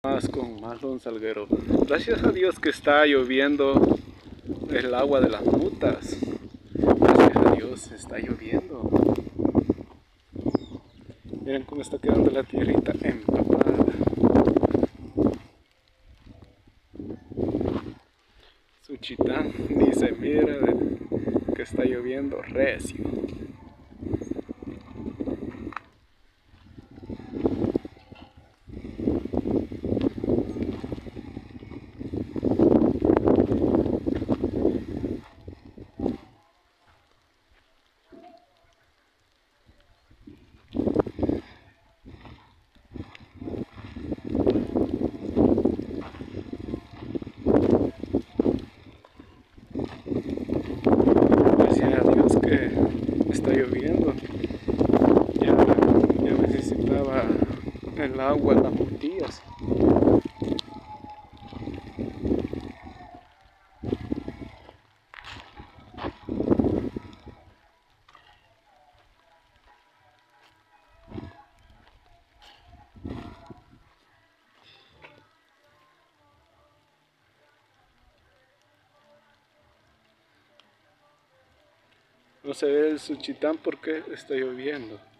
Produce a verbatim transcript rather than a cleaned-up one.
Más con Marlon Salguero. Gracias a Dios que está lloviendo el agua de las mutas. Gracias a Dios está lloviendo. Miren cómo está quedando la tierrita empapada. Suchitán ni se mira que está lloviendo recio. Gracias a Dios que está lloviendo. Ya, ya necesitaba el agua, las mutillas. No se ve el Suchitán porque está lloviendo.